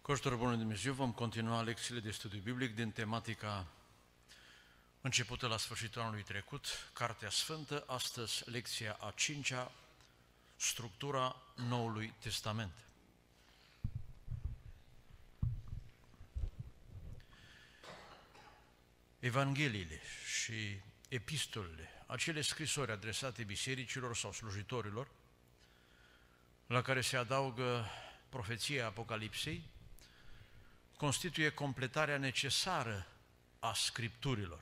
Cu ajutorul Bunului Dumnezeu vom continua lecțiile de studiu biblic din tematica începută la sfârșitul anului trecut, Cartea Sfântă, astăzi lecția a 5-a, structura Noului Testament. Evangheliile și epistolele, acele scrisori adresate bisericilor sau slujitorilor, la care se adaugă profeția Apocalipsei, constituie completarea necesară a Scripturilor.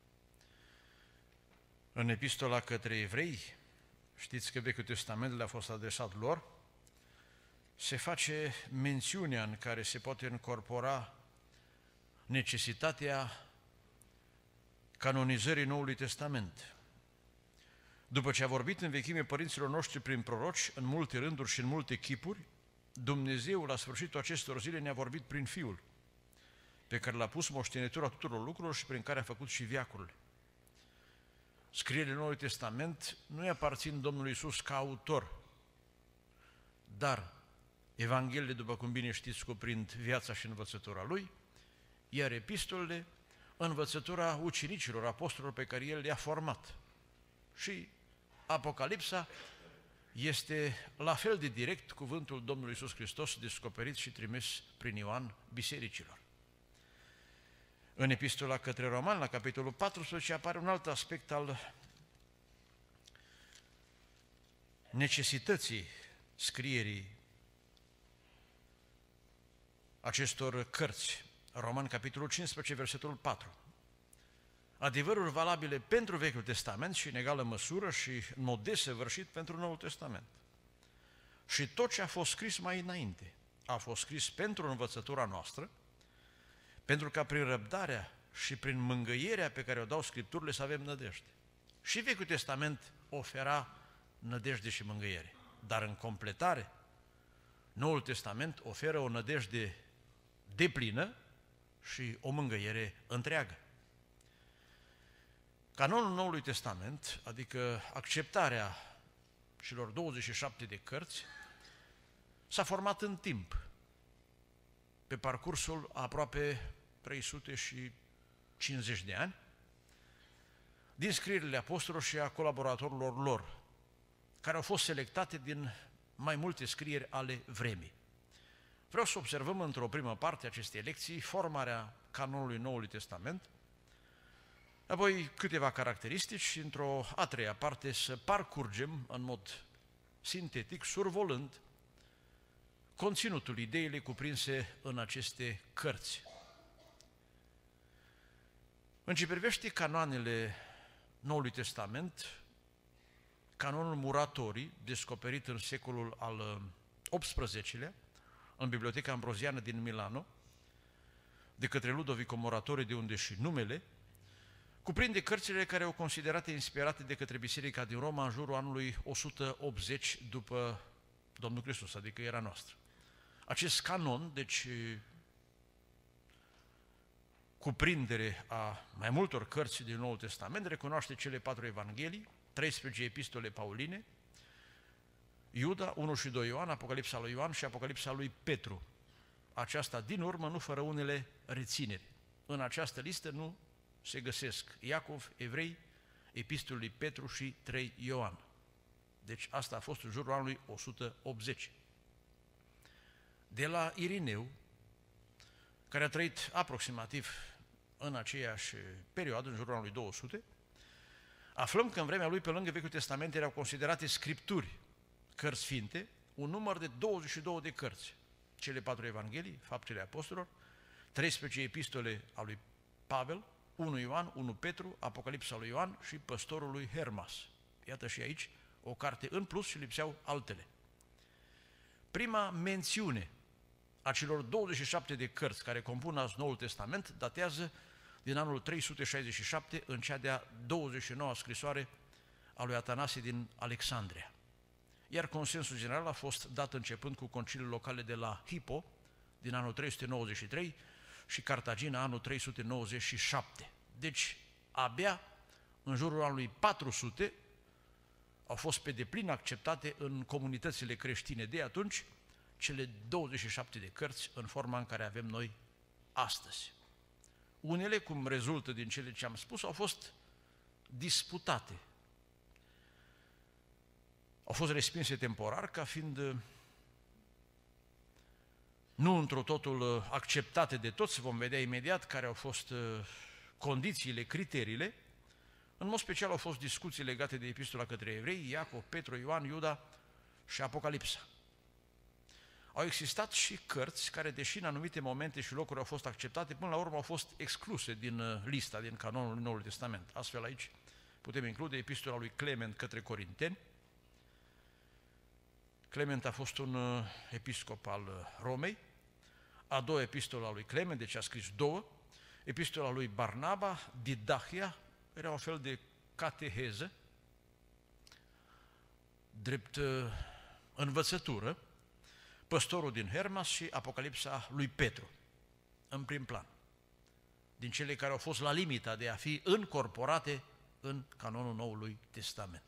În epistola către evrei, știți că Vechiul Testament le-a fost adresat lor, se face mențiunea în care se poate încorpora necesitatea canonizării Noului Testament. După ce a vorbit în vechime părinților noștri prin proroci, în multe rânduri și în multe chipuri, Dumnezeu, la sfârșitul acestor zile, ne-a vorbit prin Fiul, pe care l-a pus moștenitura tuturor lucrurilor și prin care a făcut și veacurile. Scrierile Noului Testament nu îi aparțin Domnului Iisus ca autor, dar Evangheliile, după cum bine știți, cuprind viața și învățătura Lui, iar epistolele, învățătura ucenicilor, apostolilor pe care El le-a format. Și Apocalipsa este la fel de direct cuvântul Domnului Iisus Hristos descoperit și trimis prin Ioan bisericilor. În epistola către Romani, la capitolul 14, apare un alt aspect al necesității scrierii acestor cărți. Romani, capitolul 15, versetul 4. Adevăruri valabile pentru Vechiul Testament și în egală măsură și în mod desăvârșit pentru Noul Testament. Și tot ce a fost scris mai înainte a fost scris pentru învățătura noastră, pentru ca prin răbdarea și prin mângâierea pe care o dau Scripturile să avem nădejde. Și Vechiul Testament ofera nădejde și mângâiere, dar în completare, Noul Testament oferă o nădejde deplină și o mângâiere întreagă. Canonul Noului Testament, adică acceptarea celor 27 de cărți, s-a format în timp, pe parcursul aproape 350 de ani, din scrierile apostolilor și a colaboratorilor lor, care au fost selectate din mai multe scrieri ale vremii. Vreau să observăm într-o primă parte a acestei lecții formarea canonului Noului Testament, apoi câteva caracteristici și într-o a treia parte să parcurgem în mod sintetic, survolând, conținutul, ideile cuprinse în aceste cărți. În ce privește canoanele Noului Testament, canonul Muratorii, descoperit în secolul al XVIII-lea, în Biblioteca Ambroziană din Milano, de către Ludovico Muratori, de unde și numele, cuprinde cărțile care au considerate inspirate de către Biserica din Roma în jurul anului 180 după Domnul Hristos, adică era noastră. Acest canon, deci cuprindere a mai multor cărți din Noul Testament, recunoaște cele 4 Evanghelii, 13 epistole pauline, Iuda, 1 și 2 Ioan, Apocalipsa lui Ioan și Apocalipsa lui Petru. Aceasta din urmă, nu fără unele rețineri. În această listă nu se găsesc Iacov, Evrei, epistolul lui Petru și 3 Ioan. Deci asta a fost în jurul anului 180. De la Irineu, care a trăit aproximativ în aceeași perioadă, în jurul anului 200, aflăm că în vremea lui, pe lângă Vechiul Testament, erau considerate scripturi, cărți sfinte, un număr de 22 de cărți. Cele 4 Evanghelii, Faptele Apostolilor, 13 epistole a lui Pavel, 1 Ioan, 1 Petru, Apocalipsa lui Ioan și Păstorul lui Hermas. Iată și aici o carte în plus și lipseau altele. Prima mențiune a celor 27 de cărți care compun azi Noul Testament datează din anul 367 în cea de-a 29-a scrisoare a lui Atanasie din Alexandria. Iar consensul general a fost dat începând cu conciliile locale de la Hippo din anul 393 și Cartagina anul 397. Deci, abia în jurul anului 400 au fost pe deplin acceptate în comunitățile creștine de atunci cele 27 de cărți în forma în care avem noi astăzi. Unele, cum rezultă din cele ce am spus, au fost disputate. Au fost respinse temporar ca fiind nu într-o totul acceptate de toți, vom vedea imediat care au fost condițiile, criteriile. În mod special au fost discuții legate de epistola către evrei, Iacov, Petru, Ioan, Iuda și Apocalipsa. Au existat și cărți care, deși în anumite momente și locuri au fost acceptate, până la urmă au fost excluse din lista, din canonul Noului Testament. Astfel aici putem include epistola lui Clement către Corinteni. Clement a fost un episcop al Romei, a doua epistola lui Clement, deci a scris două, epistola lui Barnaba, Didahia, era un fel de cateheză, drept învățătură, Păstorul din Hermas și Apocalipsa lui Petru, în prim plan, din cele care au fost la limita de a fi încorporate în canonul Noului Testament.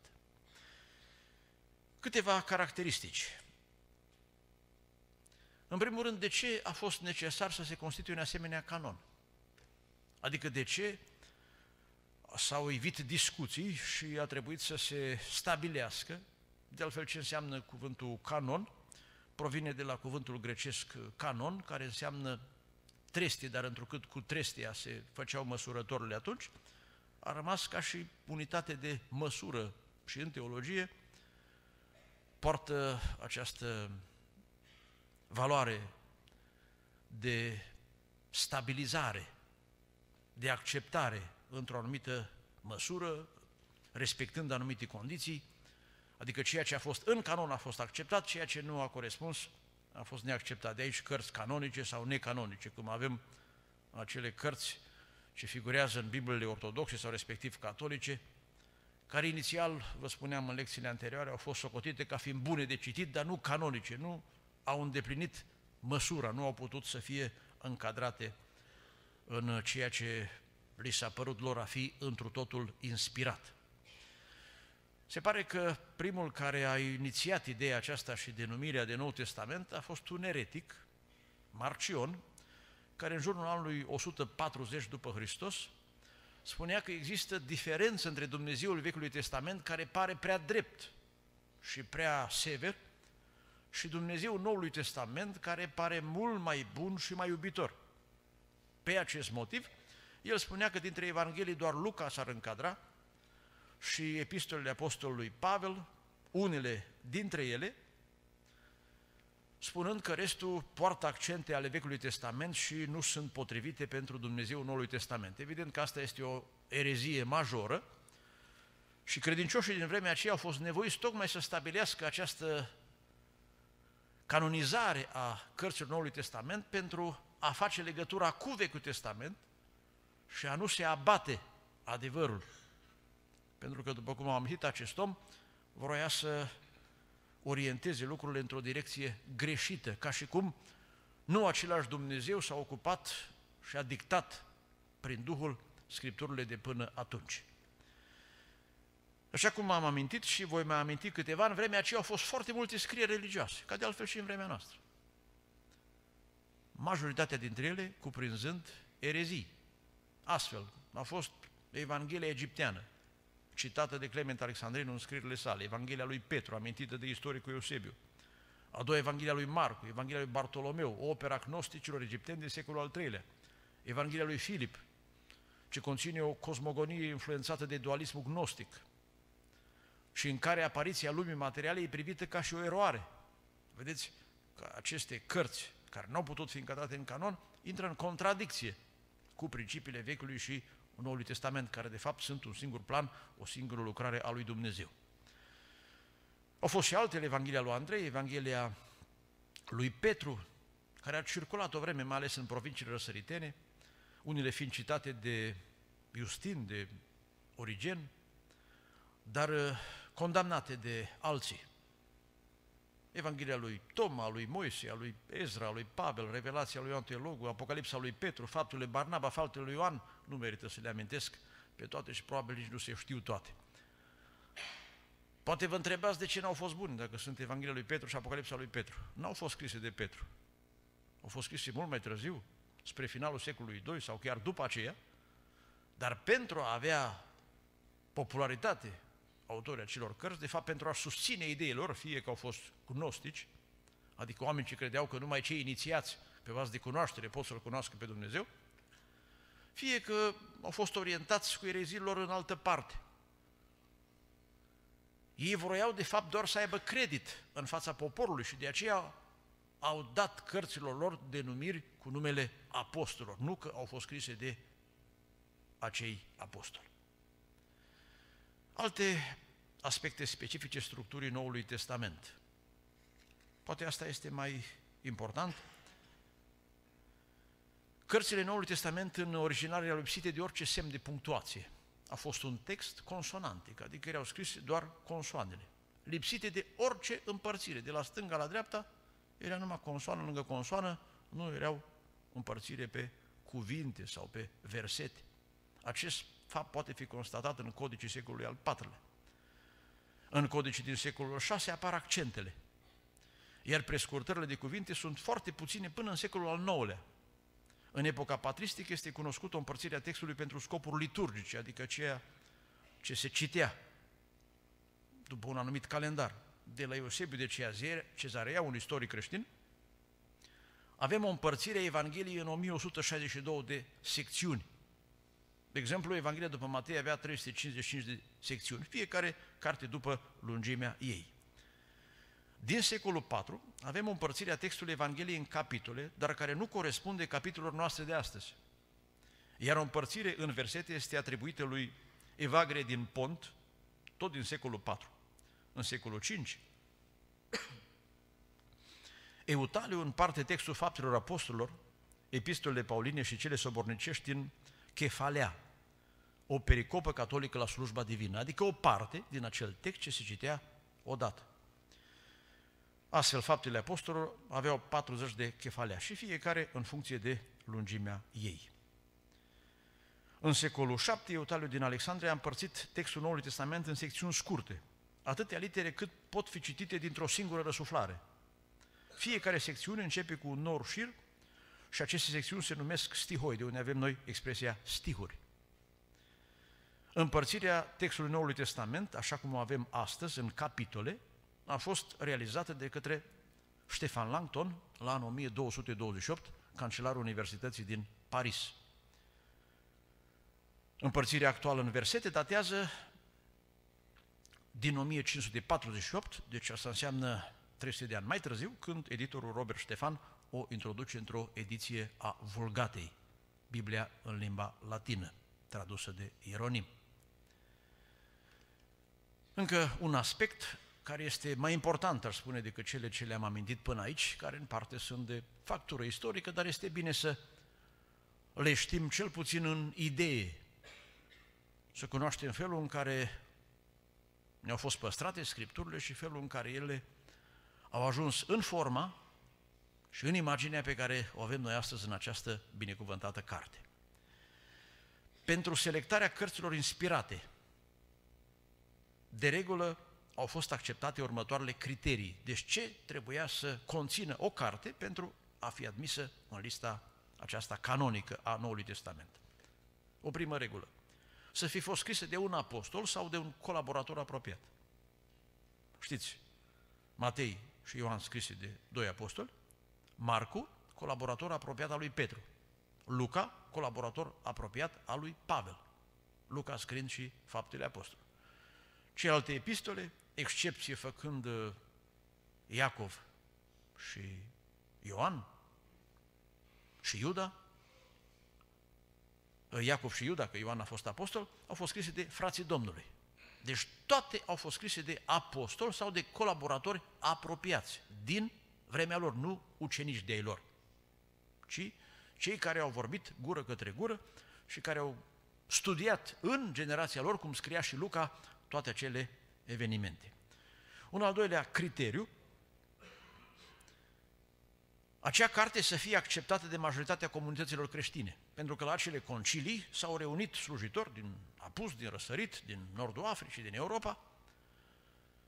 Câteva caracteristici. În primul rând, de ce a fost necesar să se constituie un asemenea canon? Adică de ce s-au evit discuții și a trebuit să se stabilească, de altfel ce înseamnă cuvântul canon, provine de la cuvântul grecesc canon, care înseamnă trestie, dar întrucât cu trestia se făceau măsurătorile atunci, a rămas ca și unitate de măsură și în teologie poartă această valoare de stabilizare, de acceptare într-o anumită măsură, respectând anumite condiții, adică ceea ce a fost în canon a fost acceptat, ceea ce nu a corespuns a fost neacceptat. De aici cărți canonice sau necanonice, cum avem acele cărți ce figurează în Bibliile ortodoxe sau respectiv catolice, care inițial, vă spuneam în lecțiile anterioare, au fost socotite ca fiind bune de citit, dar nu canonice, nu au îndeplinit măsura, nu au putut să fie încadrate în ceea ce li s-a părut lor a fi întru totul inspirat. Se pare că primul care a inițiat ideea aceasta și denumirea de Nou Testament a fost un eretic, Marcion, care în jurul anului 140 după Hristos spunea că există diferență între Dumnezeul Vechiului Testament, care pare prea drept și prea sever, și Dumnezeul Noului Testament, care pare mult mai bun și mai iubitor. Pe acest motiv, el spunea că dintre Evanghelii doar Luca s-ar încadra și epistolele apostolului Pavel, unele dintre ele, spunând că restul poartă accente ale Vechiului Testament și nu sunt potrivite pentru Dumnezeul Noului Testament. Evident că asta este o erezie majoră și credincioșii din vremea aceea au fost nevoiți tocmai să stabilească această canonizare a cărților Noului Testament pentru a face legătura cu Vechiul Testament și a nu se abate adevărul. Pentru că, după cum am amintit, acest om vroia să orienteze lucrurile într-o direcție greșită, ca și cum nu același Dumnezeu s-a ocupat și a dictat prin Duhul Scripturile de până atunci. Așa cum am amintit și voi mai aminti câteva, în vremea aceea au fost foarte multe scrieri religioase, ca de altfel și în vremea noastră. Majoritatea dintre ele cuprinzând erezii. Astfel, a fost Evanghelia egipteană, citată de Clement Alexandrin în scrierile sale, Evanghelia lui Petru, amintită de istoricul Eusebiu, a doua Evanghelia lui Marcu, Evanghelia lui Bartolomeu, opera gnosticilor egipteni din secolul al III-lea, Evanghelia lui Filip, ce conține o cosmogonie influențată de dualismul gnostic și în care apariția lumii materiale e privită ca și o eroare. Vedeți că aceste cărți, care nu au putut fi încadrate în canon, intră în contradicție cu principiile Vechiului și Noului Testament, care de fapt sunt un singur plan, o singură lucrare a lui Dumnezeu. Au fost și altele, Evanghelia lui Andrei, Evanghelia lui Petru, care a circulat o vreme, mai ales în provinciile răsăritene, unele fiind citate de Iustin, de Origen, dar condamnate de alții. Evanghelia lui Toma, a lui Moise, a lui Ezra, a lui Pavel, Revelația lui Ioan Teologul, Apocalipsa lui Petru, Faptele Barnaba, Faptele lui Ioan, nu merită să le amintesc pe toate și probabil nici nu se știu toate. Poate vă întrebați de ce n-au fost buni, dacă sunt Evanghelia lui Petru și Apocalipsa lui Petru. N-au fost scrise de Petru. Au fost scrise mult mai târziu, spre finalul secolului II sau chiar după aceea, dar pentru a avea popularitate autorii acelor cărți, de fapt pentru a susține ideile lor, fie că au fost gnostici, adică oameni ce credeau că numai cei inițiați pe bază de cunoaștere pot să-L cunoască pe Dumnezeu, fie că au fost orientați cu ereziile lor în altă parte. Ei vroiau de fapt doar să aibă credit în fața poporului și de aceea au dat cărților lor denumiri cu numele apostolilor, nu că au fost scrise de acei apostoli. Alte aspecte specifice structurii Noului Testament. Poate asta este mai important. Cărțile Noului Testament în original erau lipsite de orice semn de punctuație. A fost un text consonantic, adică erau scrise doar consoanele, lipsite de orice împărțire, de la stânga la dreapta, era numai consoană lângă consoană, nu erau împărțire pe cuvinte sau pe versete. Acest fapt poate fi constatat în codicii secolului al IV-lea. În codicii din secolul VI apar accentele, iar prescurtările de cuvinte sunt foarte puține până în secolul al IX-lea. În epoca patristică este cunoscută o împărțire a textului pentru scopuri liturgice, adică ceea ce se citea după un anumit calendar. De la Eusebiu de Cezarea, un istoric creștin, avem o împărțire a Evangheliei în 1162 de secțiuni. De exemplu, Evanghelia după Matei avea 355 de secțiuni, fiecare carte după lungimea ei. Din secolul IV avem o împărțire a textului Evangheliei în capitole, dar care nu corespunde capitolelor noastre de astăzi. Iar o împărțire în versete este atribuită lui Evagrie din Pont, tot din secolul IV. În secolul V, Eutaliu împarte textul Faptelor Apostolilor, epistolele pauline și cele sobornicești în Chefalea, o pericopă catolică la slujba divină, adică o parte din acel text ce se citea odată. Astfel, Faptele Apostolilor aveau 40 de chefalea și fiecare în funcție de lungimea ei. În secolul VII, Eutaliu din Alexandria a împărțit textul Noului Testament în secțiuni scurte, atâtea litere cât pot fi citite dintr-o singură răsuflare. Fiecare secțiune începe cu un nor șir și aceste secțiuni se numesc stihoi, de unde avem noi expresia stihuri. Împărțirea textului Noului Testament, așa cum o avem astăzi, în capitole, a fost realizată de către Stefan Langton la anul 1228, cancelarul Universității din Paris. Împărțirea actuală în versete datează din 1548, deci asta înseamnă 300 de ani mai târziu, când editorul Robert Stefan o introduce într-o ediție a Vulgatei, Biblia în limba latină, tradusă de Ieronim. Încă un aspect care este mai important, aș spune, decât cele ce le-am amintit până aici, care în parte sunt de factură istorică, dar este bine să le știm cel puțin în idee, să cunoaștem felul în care ne-au fost păstrate Scripturile și felul în care ele au ajuns în forma și în imaginea pe care o avem noi astăzi în această binecuvântată carte. Pentru selectarea cărților inspirate, de regulă au fost acceptate următoarele criterii. Deci ce trebuia să conțină o carte pentru a fi admisă în lista aceasta canonică a Noului Testament? O primă regulă: să fi fost scrisă de un apostol sau de un colaborator apropiat. Știți, Matei și Ioan scrise de doi apostoli, Marcu, colaborator apropiat al lui Petru, Luca, colaborator apropiat al lui Pavel, Luca scriind și Faptele Apostolilor. Celelalte epistole, excepție făcând Iacov și Ioan și Iuda, Iacov și Iuda, că Ioan a fost apostol, au fost scrise de frații Domnului. Deci toate au fost scrise de apostoli sau de colaboratori apropiați din vremea lor, nu ucenici de ei lor, ci cei care au vorbit gură către gură și care au studiat în generația lor, cum scria și Luca, toate acele evenimente. Un al doilea criteriu: acea carte să fie acceptată de majoritatea comunităților creștine, pentru că la acele concilii s-au reunit slujitori din apus, din răsărit, din nordul Africii, din Europa,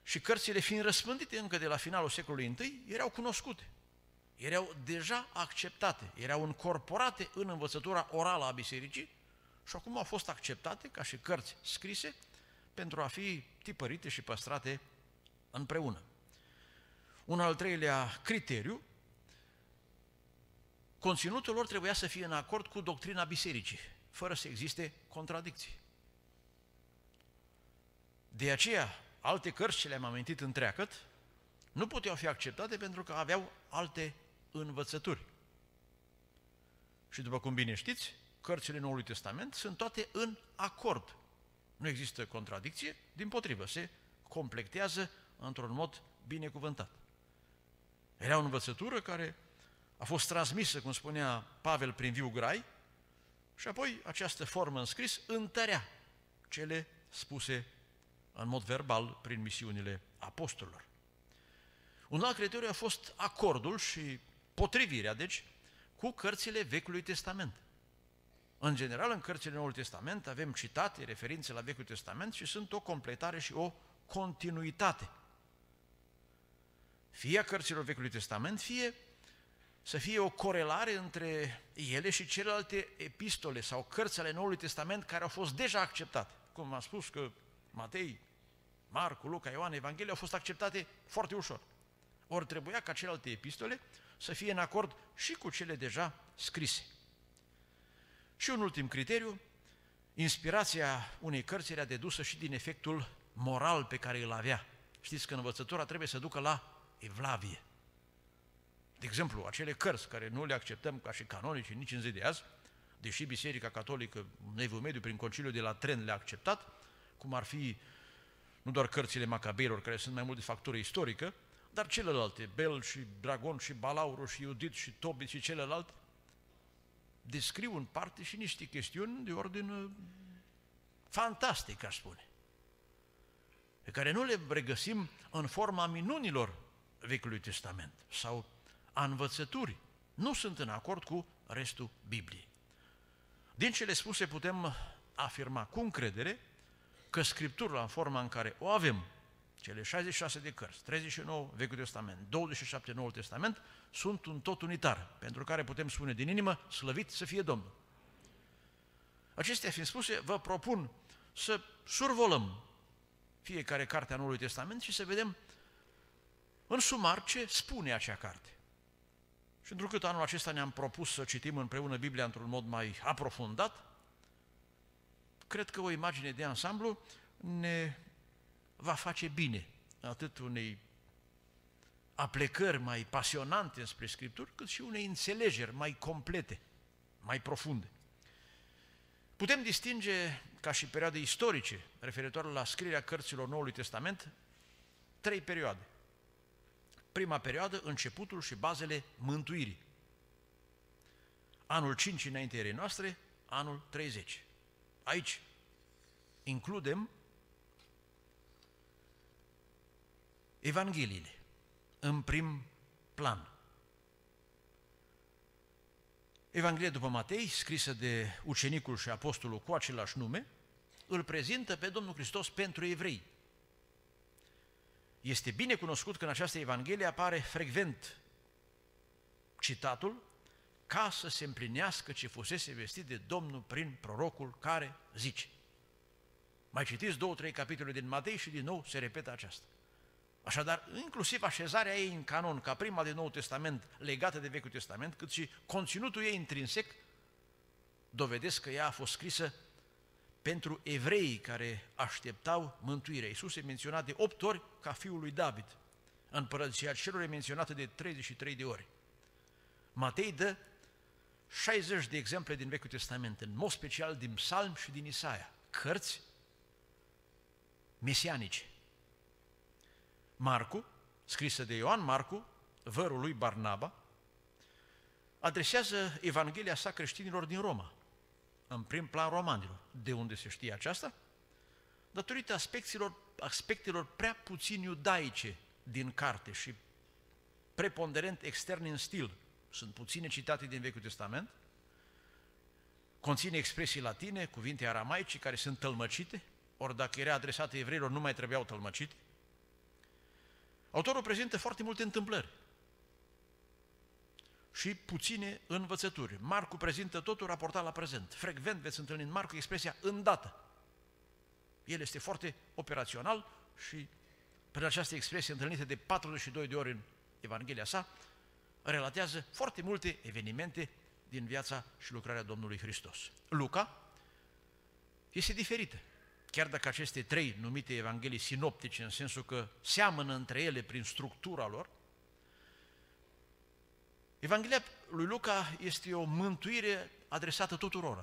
și cărțile fiind răspândite încă de la finalul secolului I, erau cunoscute, erau deja acceptate, erau încorporate în învățătura orală a bisericii și acum au fost acceptate ca și cărți scrise pentru a fi tipărite și păstrate împreună. Un al treilea criteriu, conținutul lor trebuia să fie în acord cu doctrina bisericii, fără să existe contradicții. De aceea, alte cărți, ce le-am amintit întreagăt, nu puteau fi acceptate pentru că aveau alte învățături. Și după cum bine știți, cărțile Noului Testament sunt toate în acord. Nu există contradicție, dimpotrivă, se completează într-un mod binecuvântat. Era o învățătură care a fost transmisă, cum spunea Pavel, prin viu grai și apoi această formă în scris întărea cele spuse în mod verbal prin misiunile apostolilor. Un alt criteriu a fost acordul și potrivirea, deci, cu cărțile Vechiului Testament. În general, în cărțile Noului Testament avem citate, referințe la Vechiul Testament și sunt o completare și o continuitate. Fie a cărților Vechiului Testament, fie să fie o corelare între ele și celelalte epistole sau cărți ale Noului Testament care au fost deja acceptate. Cum am spus că Matei, Marcu, Luca, Ioan, Evanghelia au fost acceptate foarte ușor. Ori trebuia ca celelalte epistole să fie în acord și cu cele deja scrise. Și un ultim criteriu, inspirația unei cărți era dedusă și din efectul moral pe care îl avea. Știți că învățătura trebuie să ducă la evlavie. De exemplu, acele cărți care nu le acceptăm ca și canonice nici în zi de azi, deși Biserica Catolică în Evul Mediu prin Conciliul de la Trent le-a acceptat, cum ar fi nu doar cărțile Macabeilor, care sunt mai mult de factură istorică, dar celelalte, Bel și Dragon și Balauru și Iudit și Tobit și celelalte, descriu în parte și niște chestiuni de ordin fantastic, aș spune, pe care nu le regăsim în forma minunilor Vechiului Testament sau a învățăturii. Nu sunt în acord cu restul Bibliei. Din cele spuse putem afirma cu încredere că Scriptura, în forma în care o avem, cele 66 de cărți, 39 Vechiul Testament, 27 Noul Testament, sunt un tot unitar, pentru care putem spune din inimă, slăvit să fie Domnul. Acestea fiind spuse, vă propun să survolăm fiecare carte a Noului Testament și să vedem în sumar ce spune acea carte. Și întrucât anul acesta ne-am propus să citim împreună Biblia într-un mod mai aprofundat, cred că o imagine de ansamblu ne va face bine atât unei aplecări mai pasionante spre Scripturi, cât și unei înțelegeri mai complete, mai profunde. Putem distinge, ca și perioade istorice, referitoare la scrierea cărților Noului Testament, 3 perioade. Prima perioadă, începutul și bazele mântuirii. Anul 5 înaintea erei noastre, anul 30. Aici includem Evangheliile în prim plan. Evanghelia după Matei, scrisă de ucenicul și apostolul cu același nume, îl prezintă pe Domnul Hristos pentru evrei. Este bine cunoscut că în această Evanghelie apare frecvent citatul ca să se împlinească ce fusese vestit de Domnul prin prorocul care zice. Mai citiți 2-3 capitole din Matei și din nou se repetă aceasta. Așadar, inclusiv așezarea ei în canon, ca prima din Noul Testament legată de Vechiul Testament, cât și conținutul ei intrinsec, dovedesc că ea a fost scrisă pentru evreii care așteptau mântuirea. Iisus e menționat de 8 ori ca fiul lui David. Împărăția Cerului e menționată de 33 de ori. Matei dă 60 de exemple din Vechiul Testament, în mod special din Psalm și din Isaia, cărți mesianice. Marcu, scrisă de Ioan Marcu, vărul lui Barnaba, adresează Evanghelia sa creștinilor din Roma, în prim plan romanilor. De unde se știe aceasta? Datorită aspectelor prea puțin iudaice din carte și preponderent externe în stil. Sunt puține citate din Vechiul Testament, conține expresii latine, cuvinte aramaice care sunt tălmăcite, ori dacă era adresată evreilor nu mai trebuiau tălmăcite. Autorul prezintă foarte multe întâmplări și puține învățături. Marcu prezintă totul raportat la prezent. Frecvent veți întâlni în Marcu expresia îndată. El este foarte operațional și prin această expresie întâlnită de 42 de ori în Evanghelia sa, relatează foarte multe evenimente din viața și lucrarea Domnului Hristos. Luca este diferită. Chiar dacă aceste trei numite evanghelii sinoptice, în sensul că seamănă între ele prin structura lor, Evanghelia lui Luca este o mântuire adresată tuturora.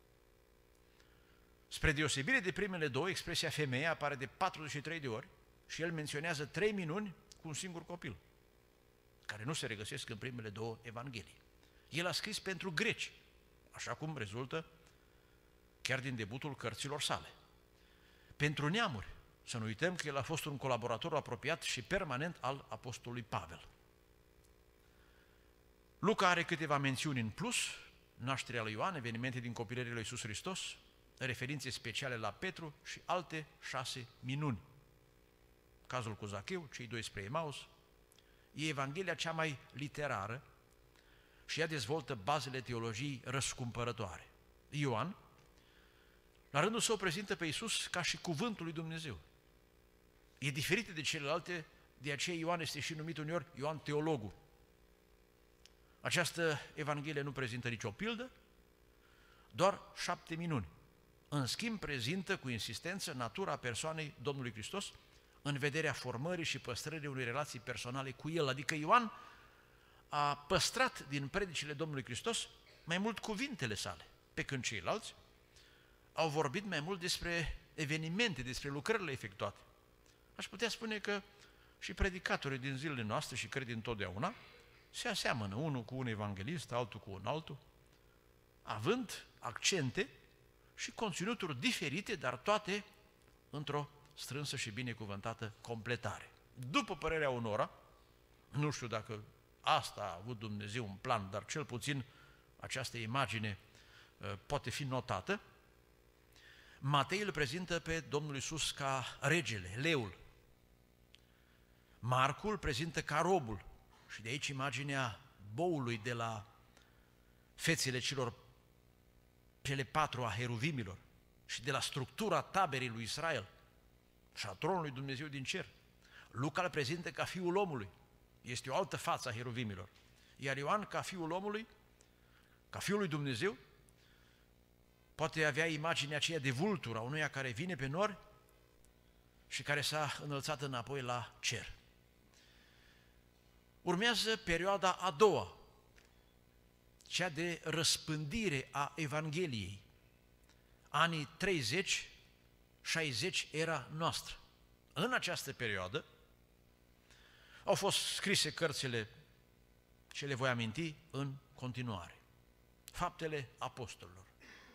Spre deosebire de primele două, expresia femeie apare de 43 de ori și el menționează 3 minuni cu un singur copil, care nu se regăsesc în primele două evanghelii. El a scris pentru greci, așa cum rezultă chiar din debutul cărților sale. Pentru neamuri, să nu uităm că el a fost un colaborator apropiat și permanent al apostolului Pavel. Luca are câteva mențiuni în plus: nașterea lui Ioan, evenimente din copilăria lui Iisus Hristos, referințe speciale la Petru și alte 6 minuni. Cazul cu Zacheu, cei 2 spre Emaus. E Evanghelia cea mai literară și ea dezvoltă bazele teologiei răscumpărătoare. Ioan, la rândul său, prezintă pe Iisus ca și cuvântul lui Dumnezeu. E diferit de celelalte, de aceea Ioan este și numit uneori Ioan teologul. Această Evanghelie nu prezintă nicio pildă, doar 7 minuni. În schimb, prezintă cu insistență natura persoanei Domnului Hristos în vederea formării și păstrării unei relații personale cu El. Adică Ioan a păstrat din predicile Domnului Hristos mai mult cuvintele sale, pe când ceilalți au vorbit mai mult despre evenimente, despre lucrările efectuate. Aș putea spune că și predicatorii din zilele noastre, și cred întotdeauna, se aseamănă unul cu un evanghelist, altul cu un altul, având accente și conținuturi diferite, dar toate într-o strânsă și binecuvântată completare. După părerea unora, nu știu dacă asta a avut Dumnezeu un plan, dar cel puțin această imagine poate fi notată, Matei îl prezintă pe Domnul Iisus ca regele, leul. Marcu îl prezintă ca robul și de aici imaginea boului de la fețele cele 4 a heruvimilor și de la structura taberei lui Israel și a tronului Dumnezeu din cer. Luca îl prezintă ca fiul omului, este o altă față a heruvimilor, iar Ioan ca fiul omului, ca fiul lui Dumnezeu, poate avea imaginea aceea de vultură a unuia care vine pe nori și care s-a înălțat înapoi la cer. Urmează perioada a doua, cea de răspândire a Evangheliei, anii 30-60 era noastră. În această perioadă au fost scrise cărțile ce le voi aminti în continuare. Faptele apostolilor,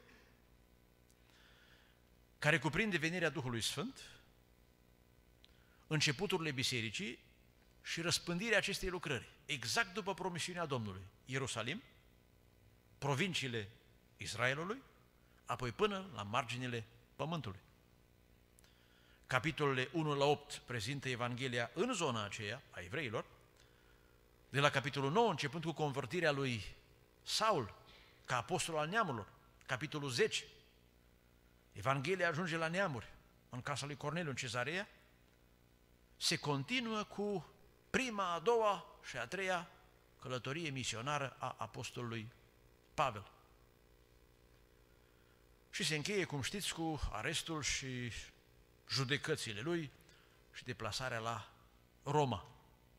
care cuprinde venirea Duhului Sfânt, începuturile bisericii și răspândirea acestei lucrări, exact după promisiunea Domnului: Ierusalim, provinciile Israelului, apoi până la marginile pământului. Capitolele 1 la 8 prezintă Evanghelia în zona aceea a evreilor, de la capitolul 9 începând cu convertirea lui Saul ca apostol al neamurilor, capitolul 10, Evanghelia ajunge la neamuri, în casa lui Corneliu, în Cezarea, se continuă cu prima, a doua și a treia călătorie misionară a apostolului Pavel. Și se încheie, cum știți, cu arestul și judecățile lui și deplasarea la Roma.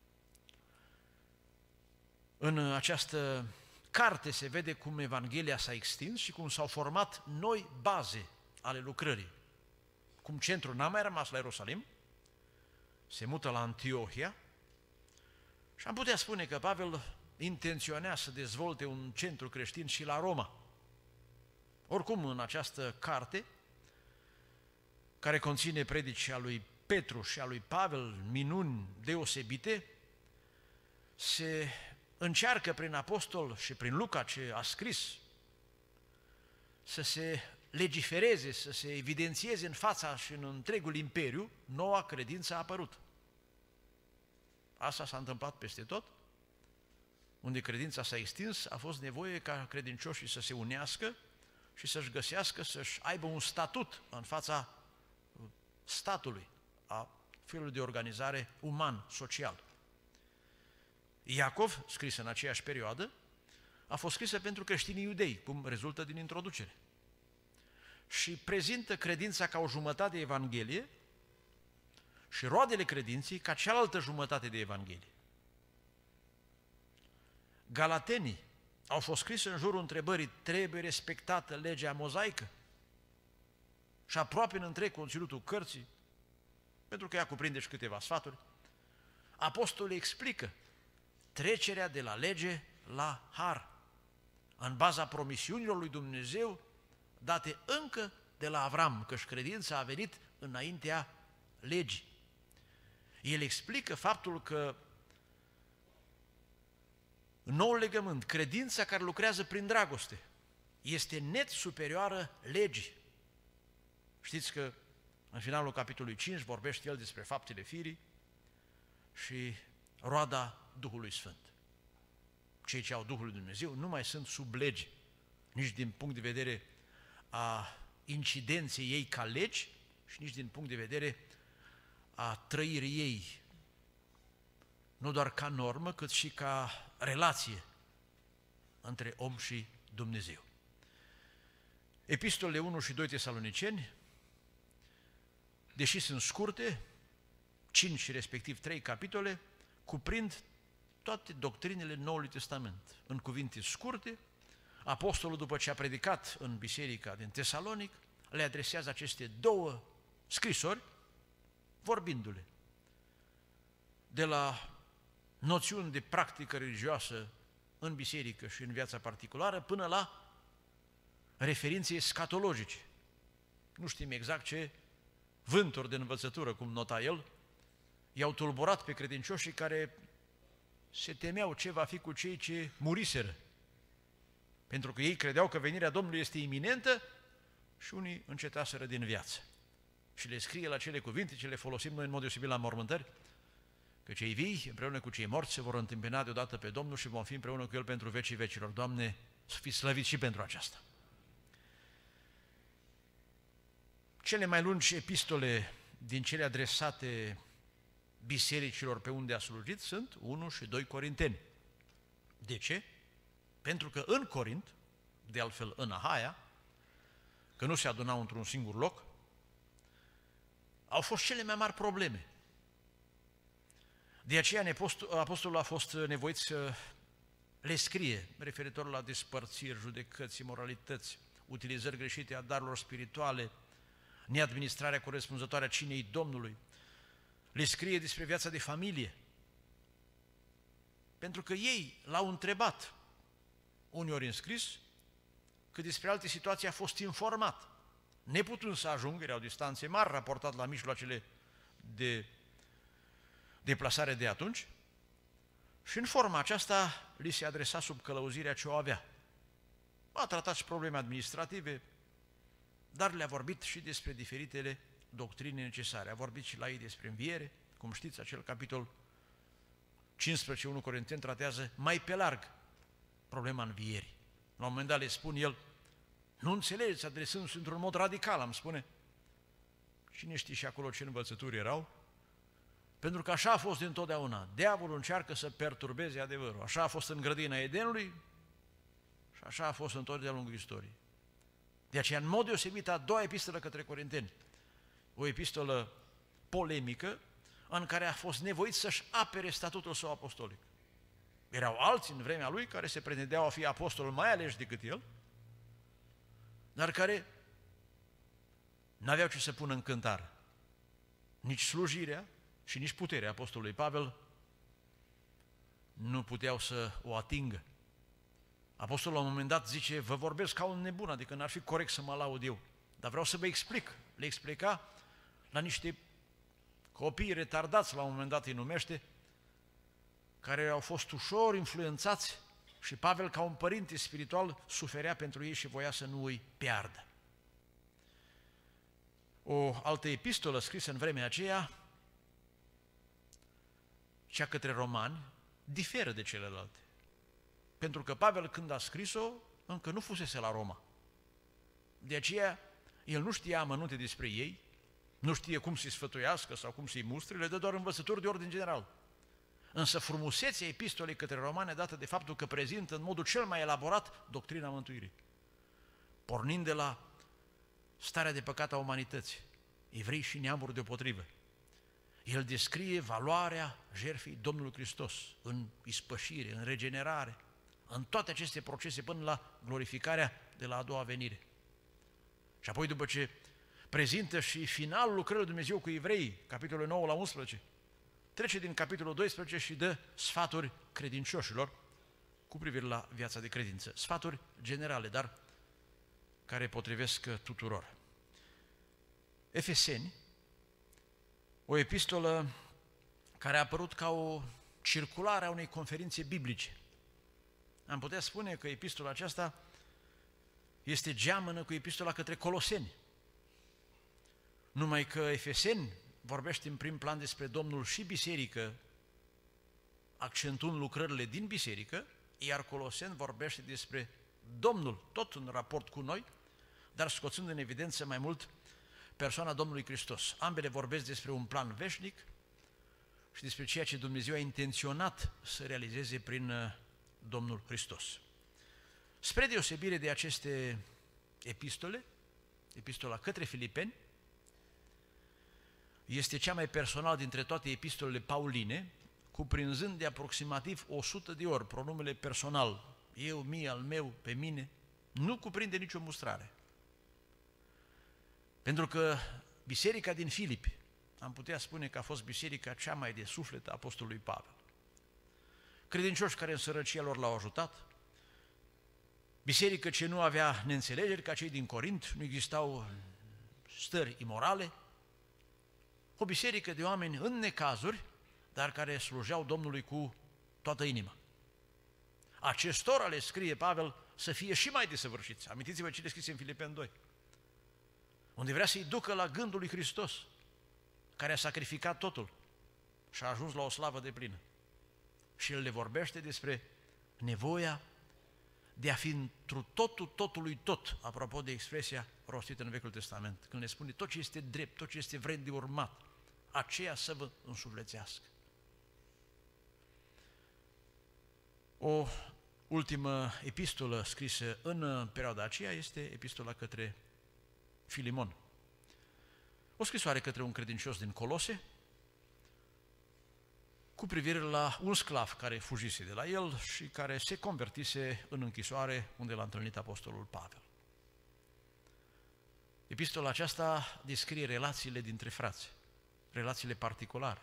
În această carte se vede cum Evanghelia s-a extins și cum s-au format noi baze ale lucrării. Cum centrul n-a mai rămas la Ierusalim, se mută la Antiohia și am putea spune că Pavel intenționea să dezvolte un centru creștin și la Roma. Oricum, în această carte, care conține predici a lui Petru și a lui Pavel, minuni deosebite, se încearcă prin apostol și prin Luca, ce a scris, să se legifereze, să se evidențieze în fața și în întregul imperiu noua credință apărută. Asta s-a întâmplat peste tot. Unde credința s-a extins, a fost nevoie ca credincioșii să se unească și să-și găsească, să-și aibă un statut în fața statului, a felului de organizare uman, social. Iacov, scris în aceeași perioadă, a fost scrisă pentru creștinii iudei, cum rezultă din introducere. Și prezintă credința ca o jumătate de Evanghelie și roadele credinței ca cealaltă jumătate de Evanghelie. Galatenii au fost scris în jurul întrebării: trebuie respectată legea mozaică? Și aproape în întreg conținutul cărții, pentru că ea cuprinde și câteva sfaturi, apostolii explică trecerea de la lege la har, în baza promisiunilor lui Dumnezeu date încă de la Avram, căci credința a venit înaintea legii. El explică faptul că în noul legământ, credința care lucrează prin dragoste este net superioară legii. Știți că în finalul capitolului 5 vorbește el despre faptele firii și roada Duhului Sfânt. Cei ce au Duhul lui Dumnezeu nu mai sunt sub lege, nici din punct de vedere a incidenței ei ca legi și nici din punct de vedere a trăirii ei, nu doar ca normă, cât și ca relație între om și Dumnezeu. Epistolele 1 și 2 Tesaloniceni, deși sunt scurte, 5 și respectiv 3 capitole, cuprind toate doctrinele Noului Testament. În cuvinte scurte, apostolul, după ce a predicat în biserica din Tesalonic, le adresează aceste două scrisori, vorbindu-le de la noțiuni de practică religioasă în biserică și în viața particulară, până la referințe escatologice. Nu știm exact ce vânturi de învățătură, cum nota el, i-au tulburat pe credincioșii care se temeau ce va fi cu cei ce muriseră, pentru că ei credeau că venirea Domnului este iminentă și unii încetaseră din viață. Și le scrie la cele cuvinte ce le folosim noi în mod deosebit la mormântări, că cei vii împreună cu cei morți se vor întâmpina deodată pe Domnul și vom fi împreună cu El pentru vecii vecilor. Doamne, să fiți slăviți și pentru aceasta. Cele mai lungi epistole din cele adresate bisericilor pe unde a slujit sunt 1 și 2 Corinteni. De ce? Pentru că în Corint, de altfel în Ahaia, că nu se adunau într-un singur loc, au fost cele mai mari probleme. De aceea apostolul a fost nevoit să le scrie referitor la despărțiri, judecăți, imoralități, utilizări greșite a darurilor spirituale, neadministrarea corespunzătoare a cinei Domnului. Le scrie despre viața de familie. Pentru că ei l-au întrebat, uneori în scris, că despre alte situații a fost informat. Neputând să ajungă, erau distanțe mari raportat la mijloacele de deplasare de atunci, și în forma aceasta li se adresa sub călăuzirea ce o avea. A tratat și probleme administrative, dar le-a vorbit și despre diferitele doctrine necesare. A vorbit și la ei despre înviere, cum știți, acel capitol 15, 1 Corinteni, tratează mai pe larg problema învierii. La un moment dat le spun el, nu înțelegeți, adresându-se într-un mod radical, îmi spune, cine știe și acolo ce învățături erau? Pentru că așa a fost dintotdeauna. Diavolul încearcă să perturbeze adevărul. Așa a fost în grădina Edenului și așa a fost în de-a lungul istoriei. De aceea, în mod deosebit, a doua epistolă către Corinteni, o epistolă polemică, în care a fost nevoit să-și apere statutul său apostolic. Erau alții în vremea lui care se pretindeau a fi apostol mai aleși decât el, dar care n-aveau ce să pună în cântare. Nici slujirea și nici puterea apostolului Pavel nu puteau să o atingă. Apostolul la un moment dat zice, vă vorbesc ca un nebun, adică n-ar fi corect să mă laud eu, dar vreau să vă explic. Le explica la niște copii retardați, la un moment dat îi numește, care au fost ușor influențați și Pavel, ca un părinte spiritual, suferea pentru ei și voia să nu îi piardă. O altă epistolă scrisă în vremea aceea cea către romani, diferă de celelalte. Pentru că Pavel, când a scris-o, încă nu fusese la Roma. De aceea, el nu știa amănunte despre ei, nu știe cum să-i sfătuiască sau cum să-i mustre, le dă doar învățături de ordin general. Însă frumusețea epistolei către romani dată de faptul că prezintă în modul cel mai elaborat doctrina mântuirii. Pornind de la starea de păcat a umanității, evrei și neamuri deopotrivă. El descrie valoarea jertfei Domnului Hristos în ispășire, în regenerare, în toate aceste procese până la glorificarea de la a doua venire. Și apoi după ce prezintă și finalul lucrării lui Dumnezeu cu evrei, capitolul 9 la 11, trece din capitolul 12 și dă sfaturi credincioșilor cu privire la viața de credință. Sfaturi generale, dar care potrivesc tuturor. Efeseni, o epistolă care a apărut ca o circulare a unei conferințe biblice. Am putea spune că epistola aceasta este geamănă cu epistola către Coloseni. Numai că Efeseni vorbește în prim plan despre Domnul și biserică, accentuând lucrările din biserică, iar Coloseni vorbește despre Domnul, tot în raport cu noi, dar scoțând în evidență mai mult persoana Domnului Hristos. Ambele vorbesc despre un plan veșnic și despre ceea ce Dumnezeu a intenționat să realizeze prin Domnul Hristos. Spre deosebire de aceste epistole, epistola către Filipeni este cea mai personală dintre toate epistolele pauline, cuprinzând de aproximativ 100 de ori pronumele personal, eu, mie, al meu, pe mine, nu cuprinde nicio mustrare. Pentru că biserica din Filipi, am putea spune că a fost biserica cea mai de suflet a apostolului Pavel. Credincioși care în sărăcia lor l-au ajutat, biserică ce nu avea neînțelegeri ca cei din Corint, nu existau stări imorale, o biserică de oameni în necazuri, dar care slujeau Domnului cu toată inima. Acestora le scrie Pavel să fie și mai desăvârșiți. Amintiți-vă ce le scrise în Filipeni 2, unde vrea să-i ducă la gândul lui Hristos, care a sacrificat totul și a ajuns la o slavă deplină. Și el le vorbește despre nevoia de a fi întru totul, totului tot, apropo de expresia rostită în Vechiul Testament, când le spune tot ce este drept, tot ce este vrednic de urmat, aceea să vă însuflețească. O ultimă epistolă scrisă în perioada aceea este epistola către Filimon. O scrisoare către un credincios din Colose cu privire la un sclav care fugise de la el și care se convertise în închisoare unde l-a întâlnit apostolul Pavel. Epistola aceasta descrie relațiile dintre frați, relațiile particulare.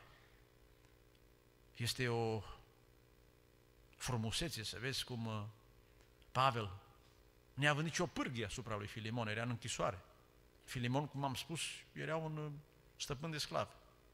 Este o frumusețe să vezi cum Pavel, neavând nicio pârghie asupra lui Filimon, era în închisoare. Filimon, cum am spus, era un stăpân de sclavi.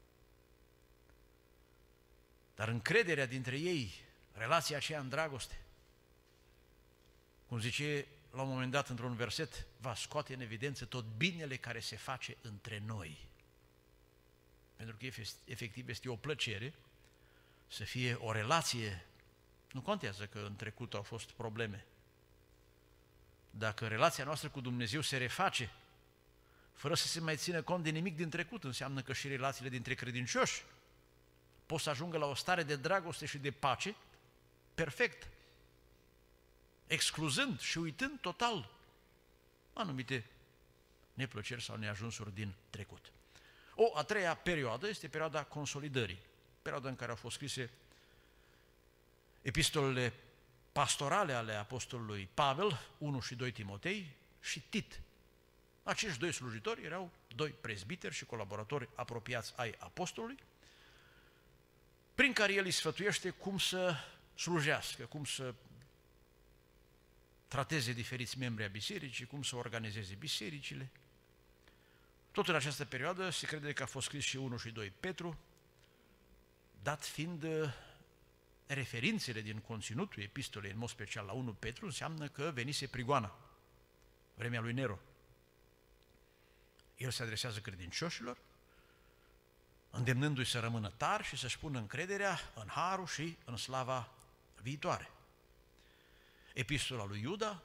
Dar încrederea dintre ei, relația aceea în dragoste, cum zice la un moment dat într-un verset, va scoate în evidență tot binele care se face între noi. Pentru că efectiv este o plăcere să fie o relație, nu contează că în trecut au fost probleme. Dacă relația noastră cu Dumnezeu se reface, fără să se mai țină cont de nimic din trecut, înseamnă că și relațiile dintre credincioși pot să ajungă la o stare de dragoste și de pace perfect, excluzând și uitând total anumite neplăceri sau neajunsuri din trecut. O a treia perioadă este perioada consolidării, perioada în care au fost scrise epistolele pastorale ale apostolului Pavel, 1 și 2 Timotei și Tit. Acești doi slujitori erau doi prezbiteri și colaboratori apropiați ai apostolului, prin care el îi sfătuiește cum să slujească, cum să trateze diferiți membri ai bisericii, cum să organizeze bisericile. Tot în această perioadă se crede că a fost scris și 1 și 2 Petru, dat fiind referințele din conținutul epistolei, în mod special la 1 Petru, înseamnă că venise prigoana, vremea lui Nero. El se adresează credincioșilor, îndemnându-i să rămână tari și să-și pună încrederea în harul și în slava viitoare. Epistola lui Iuda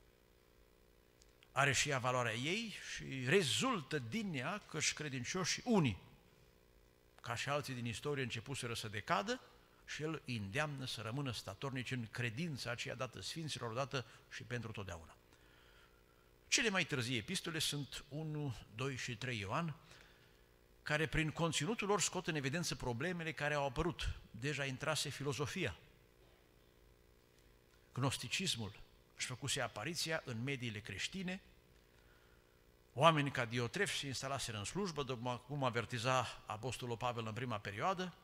are și ea valoarea ei și rezultă din ea că și credincioșii unii, ca și alții din istorie, începuseră să decadă și el îi îndeamnă să rămână statornici în credința aceea dată sfinților odată și pentru totdeauna. Cele mai târzii epistole sunt 1, 2 și 3 Ioan, care prin conținutul lor scot în evidență problemele care au apărut. Deja intrase filozofia, gnosticismul își făcuse apariția în mediile creștine, oameni ca Diotref se instalaseră în slujbă, după cum avertiza apostolul Pavel în prima perioadă,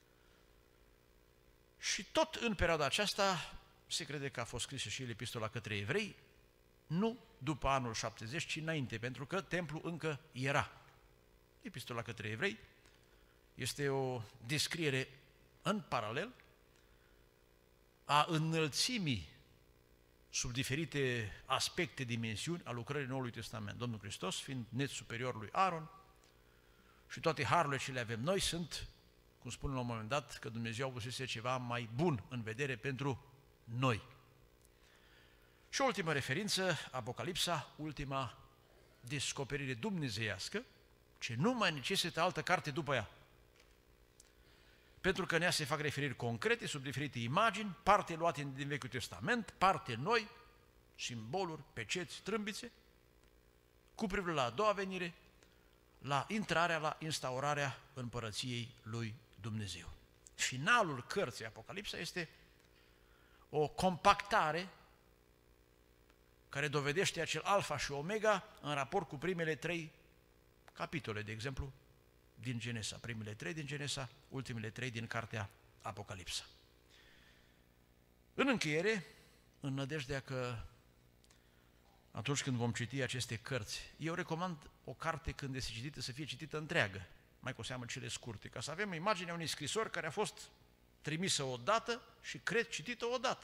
și tot în perioada aceasta se crede că a fost scrisă și epistola către evrei, nu după anul 70, ci înainte, pentru că templul încă era. Epistola către evrei este o descriere în paralel a înălțimii sub diferite aspecte, dimensiuni a lucrării Noului Testament. Domnul Hristos fiind net superior lui Aaron și toate harurile ce le avem noi sunt, cum spune la un moment dat, că Dumnezeu găsise ceva mai bun în vedere pentru noi. Și ultima referință, Apocalipsa, ultima descoperire dumnezeiască, ce nu mai necesită altă carte după ea. Pentru că în ea se fac referiri concrete sub diferite imagini, parte luate din Vechiul Testament, parte noi, simboluri, peceți, trâmbițe, cu privire la a doua venire, la intrarea, la instaurarea împărăției lui Dumnezeu. Finalul cărții Apocalipsa este o compactare care dovedește acel alfa și omega în raport cu primele 3 capitole, de exemplu, din Genesa, primele 3 din Genesa, ultimele 3 din cartea Apocalipsa. În încheiere, în nădejdea că atunci când vom citi aceste cărți, eu recomand o carte când este citită să fie citită întreagă, mai cu seamă cele scurte, ca să avem imaginea unei scrisori care a fost trimisă odată și cred citită odată.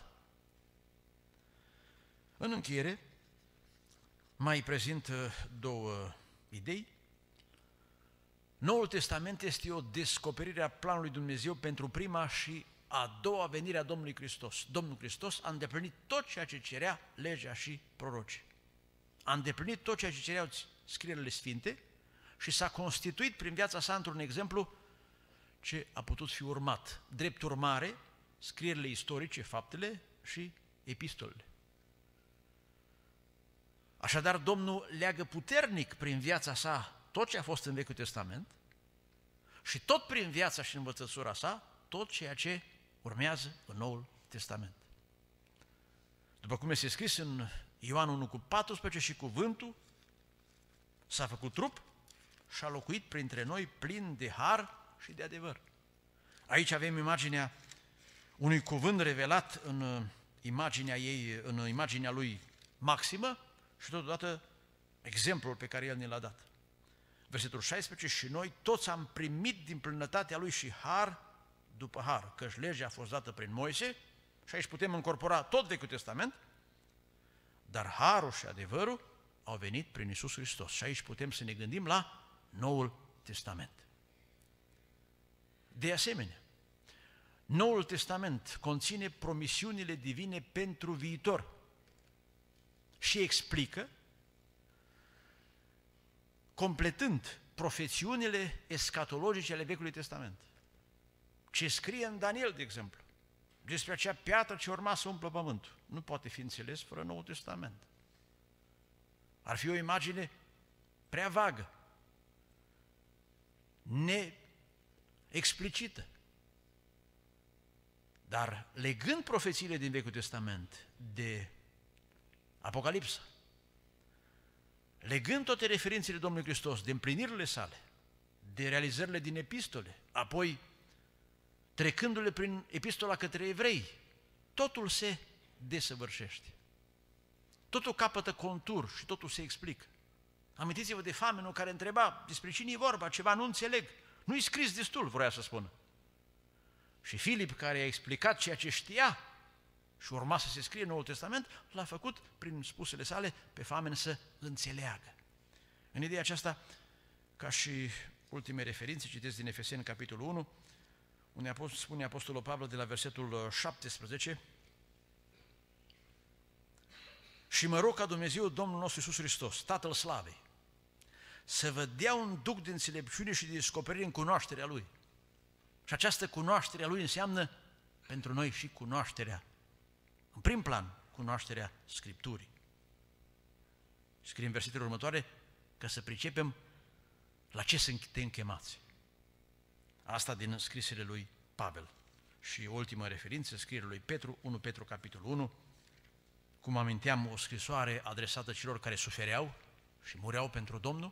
În încheiere, mai prezint 2 idei. Noul Testament este o descoperire a planului Dumnezeu pentru prima și a doua venire a Domnului Hristos. Domnul Hristos a îndeplinit tot ceea ce cerea legea și prorocii. A îndeplinit tot ceea ce cereau scrierile sfinte și s-a constituit prin viața sa într-un exemplu ce a putut fi urmat. Drept urmare, scrierile istorice, faptele și epistolele. Așadar, Domnul leagă puternic prin viața sa tot ce a fost în Vechiul Testament și tot prin viața și învățătura sa, tot ceea ce urmează în Noul Testament. După cum este scris în Ioan 1:14, și cuvântul s-a făcut trup și a locuit printre noi plin de har și de adevăr. Aici avem imaginea unui cuvânt revelat în imaginea lui maximă și totodată exemplul pe care el ne l-a dat. Versetul 16, și noi toți am primit din plinătatea lui și har după har, căci legea a fost dată prin Moise și aici putem încorpora tot Vechiul Testament, dar harul și adevărul au venit prin Iisus Hristos și aici putem să ne gândim la Noul Testament. De asemenea, Noul Testament conține promisiunile divine pentru viitor și explică, completând profețiunile escatologice ale Vechiului Testament. Ce scrie în Daniel, de exemplu, despre acea piatră ce urma să umplă pământul, nu poate fi înțeles fără Noul Testament. Ar fi o imagine prea vagă, neexplicită. Dar legând profețiile din Vechiul Testament de Apocalipsa, legând toate referințele Domnului Hristos de împlinirile sale, de realizările din epistole, apoi trecându-le prin epistola către evrei, totul se desăvârșește. Totul capătă contur și totul se explică. Amintiți-vă de famenul care întreba despre cine e vorba, ceva nu înțeleg, nu-i scris destul, vroia să spună. Și Filip, care a explicat ceea ce știa și urma să se scrie în Noul Testament, l-a făcut prin spusele sale pe famen să înțeleagă. În ideea aceasta, ca și ultime referințe, citesc din Efeseni, capitolul 1, unde spune Apostolul Pavel de la versetul 17: și mă rog ca Dumnezeu, Domnul nostru Iisus Hristos, Tatăl Slavei, să vă dea un duc de înțelepciune și de descoperire în cunoașterea Lui. Și această cunoaștere a Lui înseamnă pentru noi și cunoașterea, în prim plan, cunoașterea Scripturii. Scrie în versetele următoare că să pricepem la ce suntem chemați. Asta din scrisele lui Pavel. Și ultima referință, scrierea lui Petru, 1 Petru, capitolul 1, cum aminteam, o scrisoare adresată celor care sufereau și mureau pentru Domnul,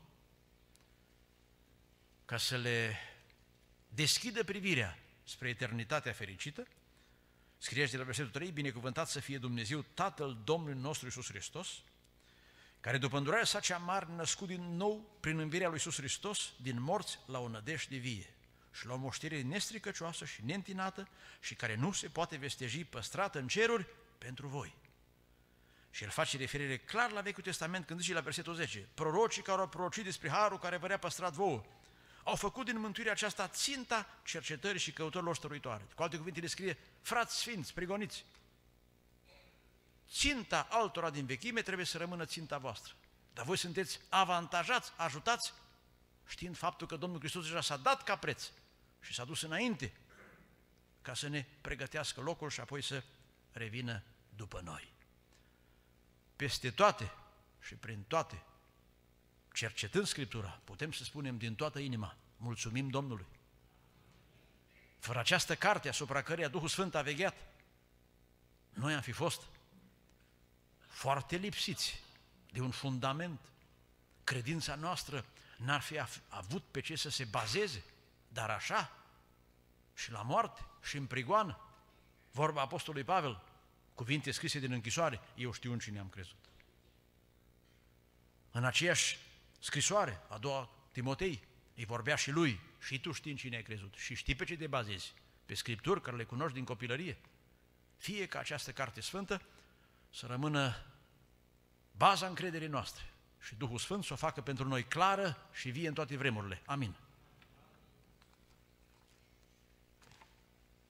ca să le deschidă privirea spre eternitatea fericită. Scrie de la versetul 3: binecuvântat să fie Dumnezeu, Tatăl Domnului nostru Iisus Hristos, care după îndurarea sa cea mare născut din nou prin învierea lui Iisus Hristos din morți la o nădejde vie și la o moștenire nestricăcioasă și neîntinată și care nu se poate vesteji, păstrată în ceruri pentru voi. Și el face referire clar la Vechiul Testament când zice la versetul 10: prorocii care au prorocit despre harul care vă era păstrat vouă au făcut din mântuirea aceasta ținta cercetării și căutărilor stăruitoare. Cu alte cuvinte le scrie: frați sfinți, prigoniți, ținta altora din vechime trebuie să rămână ținta voastră. Dar voi sunteți avantajați, ajutați, știind faptul că Domnul Hristos deja s-a dat ca preț și s-a dus înainte ca să ne pregătească locul și apoi să revină după noi. Peste toate și prin toate, cercetând Scriptura, putem să spunem din toată inima: mulțumim Domnului. Fără această carte asupra căreia Duhul Sfânt a vegheat, noi am fi fost foarte lipsiți de un fundament. Credința noastră n-ar fi avut pe ce să se bazeze, dar așa, și la moarte, și în prigoană. Vorba Apostolului Pavel, cuvinte scrise din închisoare: eu știu în cine am crezut. În aceeași scrisoare, a doua Timotei, îi vorbea și lui: și tu știi în cine ai crezut și știi pe ce te bazezi, pe Scripturi care le cunoști din copilărie. Fie ca această carte sfântă să rămână baza încrederii noastre și Duhul Sfânt să o facă pentru noi clară și vie în toate vremurile. Amin.